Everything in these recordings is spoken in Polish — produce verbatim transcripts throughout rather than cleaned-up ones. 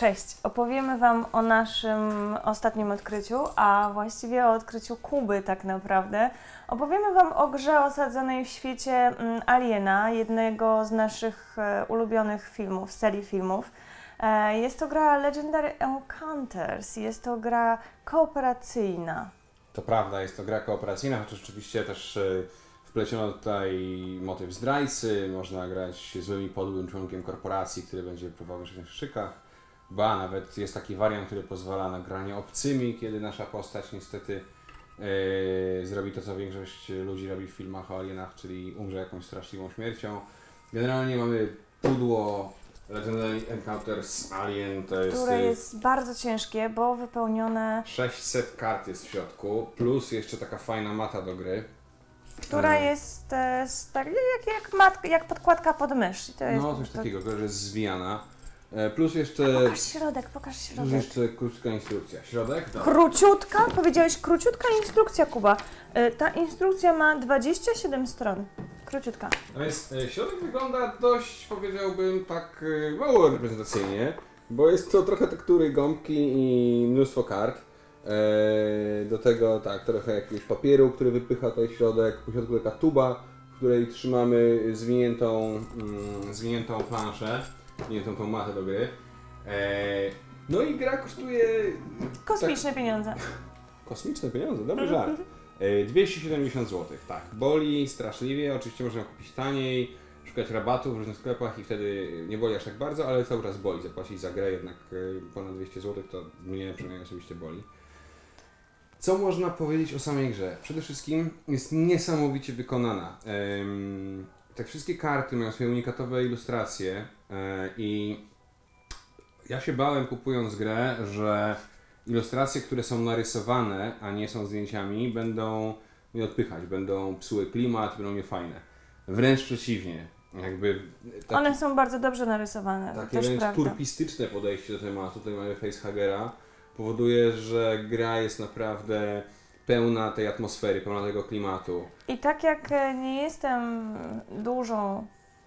Cześć! Opowiemy Wam o naszym ostatnim odkryciu, a właściwie o odkryciu Kuby tak naprawdę. Opowiemy Wam o grze osadzonej w świecie Aliena, jednego z naszych ulubionych filmów, serii filmów. Jest to gra Legendary Encounters, jest to gra kooperacyjna. To prawda, jest to gra kooperacyjna, chociaż oczywiście też wpleciono tutaj motyw zdrajcy, można grać złym i podłym członkiem korporacji, który będzie próbował się w szykach. Ba, nawet jest taki wariant, który pozwala na granie obcymi, kiedy nasza postać niestety yy, zrobi to, co większość ludzi robi w filmach o alienach, czyli umrze jakąś straszliwą śmiercią. Generalnie mamy pudło Legendary Encounters Alien, to jest... Które jest bardzo ciężkie, bo wypełnione... sześćset kart jest w środku, plus jeszcze taka fajna mata do gry. Która jest e, tak, jak, jak, mat, jak podkładka pod mysz. To jest no, coś to... takiego, że jest zwijana. Plus jeszcze... Pokaż środek, pokaż środek. Plus jeszcze krótka instrukcja. Środek? Tak. Króciutka? Powiedziałeś króciutka instrukcja, Kuba. Ta instrukcja ma dwadzieścia siedem stron. Króciutka. No jest, środek wygląda dość, powiedziałbym, tak mało reprezentacyjnie, bo jest to trochę tektury, gąbki i mnóstwo kart. Do tego tak, trochę jakiegoś papieru, który wypycha tutaj środek, po środku taka tuba, w której trzymamy zwiniętą, mm, zwiniętą planszę. Nie tą, tą matę do gry. Eee, no i gra kosztuje... Kosmiczne tak, pieniądze. Kosmiczne pieniądze, dobry żart. Eee, dwieście siedemdziesiąt złotych, tak. Boli straszliwie, oczywiście można kupić taniej, szukać rabatów w różnych sklepach i wtedy nie boli aż tak bardzo, ale cały czas boli. Zapłacić za grę jednak ponad dwieście złotych to mnie przynajmniej osobiście boli. Co można powiedzieć o samej grze? Przede wszystkim jest niesamowicie wykonana. Eee, te wszystkie karty mają swoje unikatowe ilustracje. I ja się bałem, kupując grę, że ilustracje, które są narysowane, a nie są zdjęciami, będą mnie odpychać, będą psuły klimat, będą niefajne. Wręcz przeciwnie. Jakby taki, One są bardzo dobrze narysowane. takie też wręcz prawda. turpistyczne podejście do tematu. Tutaj mamy facehugera. Powoduje, że gra jest naprawdę pełna tej atmosfery, pełna tego klimatu. I tak jak nie jestem dużą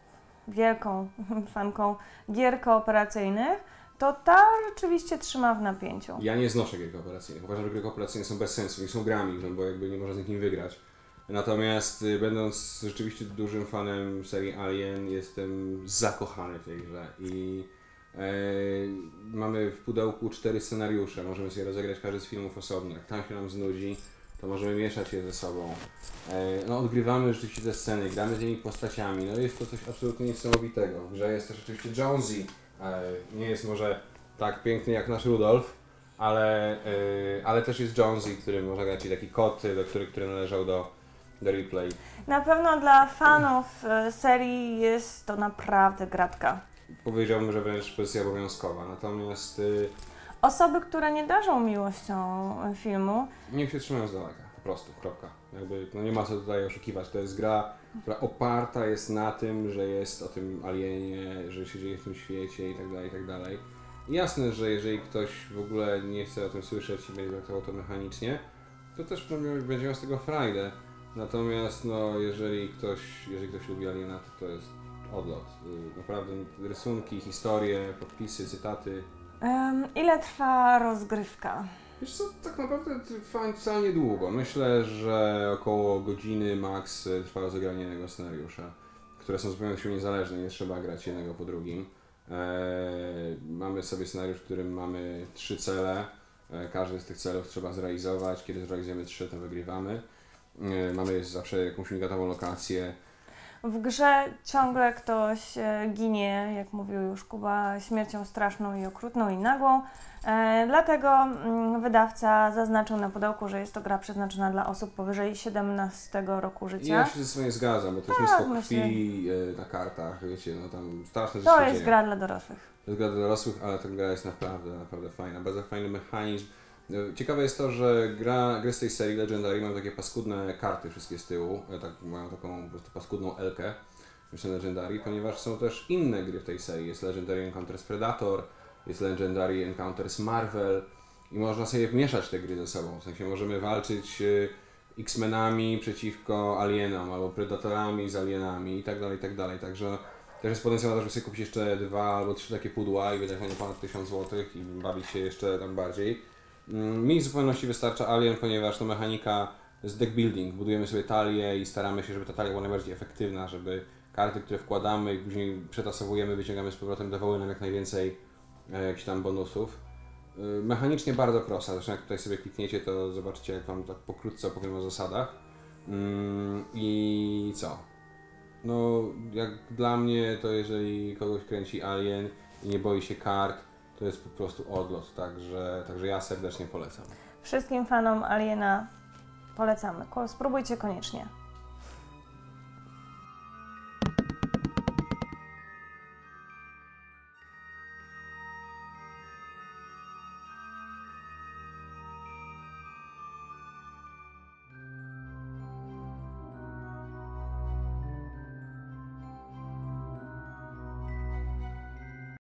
wielką fanką gier kooperacyjnych, to ta rzeczywiście trzyma w napięciu. Ja nie znoszę gier kooperacyjnych. Uważam, że gry kooperacyjne są bez sensu, nie są grami, bo jakby nie można z nich wygrać. Natomiast będąc rzeczywiście dużym fanem serii Alien, jestem zakochany w tej grze i e, mamy w pudełku cztery scenariusze, możemy sobie rozegrać każdy z filmów osobno. Jak tam się nam znudzi, to możemy mieszać je ze sobą. No, odgrywamy rzeczywiście te sceny, gramy z tymi postaciami, no jest to coś absolutnie niesamowitego. W grze jest też oczywiście Jonesy, nie jest może tak piękny jak nasz Rudolf, ale, ale też jest Jonesy, który można grać, czyli taki kot, do który, który należał do, do Replay. Na pewno dla fanów serii jest to naprawdę gratka. Powiedziałbym, że wręcz pozycja obowiązkowa, natomiast... Osoby, które nie darzą miłością filmu... Niech się trzymają z daleka, po prostu, kropka. Jakby, no nie ma co tutaj oszukiwać, to jest gra, która oparta jest na tym, że jest o tym alienie, że się dzieje w tym świecie i tak dalej, i tak dalej. Jasne, że jeżeli ktoś w ogóle nie chce o tym słyszeć i będzie traktował to mechanicznie, to też będzie miał z tego frajdę. Natomiast no, jeżeli ktoś, jeżeli ktoś lubi aliena, to to jest odlot. Naprawdę rysunki, historie, podpisy, cytaty. Um, ile trwa rozgrywka? Wiesz co, tak naprawdę trwa wcale niedługo. Myślę, że około godziny max trwa rozegranie jednego scenariusza, które są zupełnie się niezależne, nie trzeba grać jednego po drugim. Eee, mamy sobie scenariusz, w którym mamy trzy cele. Eee, każdy z tych celów trzeba zrealizować. Kiedy zrealizujemy trzy, to wygrywamy. Eee, mamy zawsze jakąś unikatową lokację. W grze ciągle ktoś ginie, jak mówił już Kuba, śmiercią straszną i okrutną i nagłą. E, dlatego wydawca zaznaczył na pudełku, że jest to gra przeznaczona dla osób powyżej siedemnastego roku życia. Ja się ze sobą nie zgadzam, bo to jest tak, mnóstwo krwi myślę. Na kartach, wiecie, no tam straszne rzeczy To się jest dzieją. gra dla dorosłych. To jest gra dla dorosłych, ale ta gra jest naprawdę, naprawdę fajna. Bardzo fajny mechanizm. Ciekawe jest to, że gra, gry z tej serii Legendary mają takie paskudne karty wszystkie z tyłu, tak, mają taką po prostu paskudną elkę, myślę Legendary, ponieważ są też inne gry w tej serii. Jest Legendary Encounters Predator, jest Legendary Encounters Marvel i można sobie mieszać te gry ze sobą. W sensie możemy walczyć X-Menami przeciwko Alienom, albo Predatorami z Alienami i tak dalej, i tak dalej. Także Też jest potencjał na to, żeby sobie kupić jeszcze dwa albo trzy takie pudła i wydać na nie ponad tysiąc złotych i bawić się jeszcze tam bardziej. Mi w zupełności wystarcza Alien, ponieważ to mechanika z deck building. Budujemy sobie talię i staramy się, żeby ta talia była najbardziej efektywna, żeby karty, które wkładamy i później przetasowujemy, wyciągamy z powrotem, dawały nam jak najwięcej e, jakichś tam bonusów. E, mechanicznie bardzo prosta, zresztą jak tutaj sobie klikniecie, to zobaczycie, jak Wam tak pokrótce opowiem o zasadach. Mm, I co? No, jak dla mnie, to jeżeli kogoś kręci Alien i nie boi się kart, to jest po prostu odlot, także, także ja serdecznie polecam. Wszystkim fanom Aliena polecamy. Spróbujcie koniecznie.